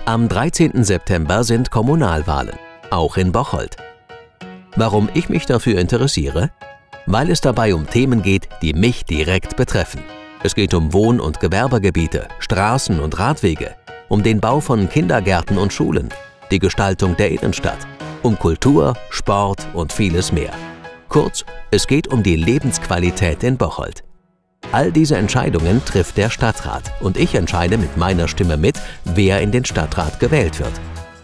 Am 13. September sind Kommunalwahlen, auch in Bocholt. Warum ich mich dafür interessiere? Weil es dabei um Themen geht, die mich direkt betreffen. Es geht um Wohn- und Gewerbegebiete, Straßen und Radwege, um den Bau von Kindergärten und Schulen, die Gestaltung der Innenstadt, um Kultur, Sport und vieles mehr. Kurz, es geht um die Lebensqualität in Bocholt. All diese Entscheidungen trifft der Stadtrat und ich entscheide mit meiner Stimme mit, wer in den Stadtrat gewählt wird.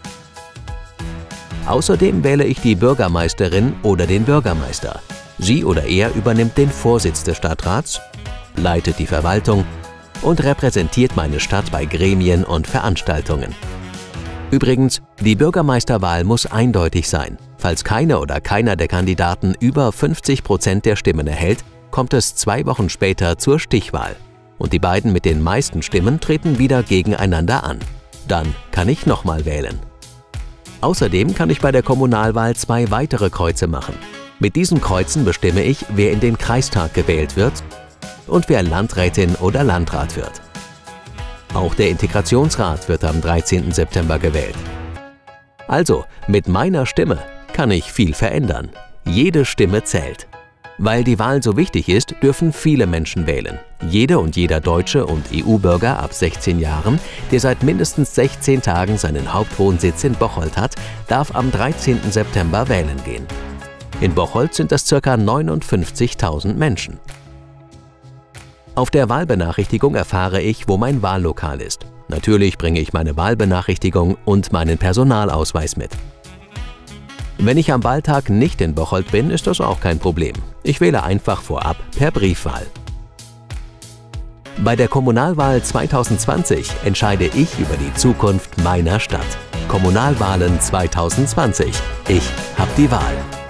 Außerdem wähle ich die Bürgermeisterin oder den Bürgermeister. Sie oder er übernimmt den Vorsitz des Stadtrats, leitet die Verwaltung und repräsentiert meine Stadt bei Gremien und Veranstaltungen. Übrigens, die Bürgermeisterwahl muss eindeutig sein. Falls keine oder keiner der Kandidaten über 50% der Stimmen erhält, kommt es 2 Wochen später zur Stichwahl. Und die beiden mit den meisten Stimmen treten wieder gegeneinander an. Dann kann ich nochmal wählen. Außerdem kann ich bei der Kommunalwahl 2 weitere Kreuze machen. Mit diesen Kreuzen bestimme ich, wer in den Kreistag gewählt wird und wer Landrätin oder Landrat wird. Auch der Integrationsrat wird am 13. September gewählt. Also, mit meiner Stimme kann ich viel verändern. Jede Stimme zählt. Weil die Wahl so wichtig ist, dürfen viele Menschen wählen. Jede und jeder Deutsche und EU-Bürger ab 16 Jahren, der seit mindestens 16 Tagen seinen Hauptwohnsitz in Bocholt hat, darf am 13. September wählen gehen. In Bocholt sind das ca. 59.000 Menschen. Auf der Wahlbenachrichtigung erfahre ich, wo mein Wahllokal ist. Natürlich bringe ich meine Wahlbenachrichtigung und meinen Personalausweis mit. Wenn ich am Wahltag nicht in Bocholt bin, ist das auch kein Problem. Ich wähle einfach vorab per Briefwahl. Bei der Kommunalwahl 2020 entscheide ich über die Zukunft meiner Stadt. Kommunalwahlen 2020. Ich hab die Wahl.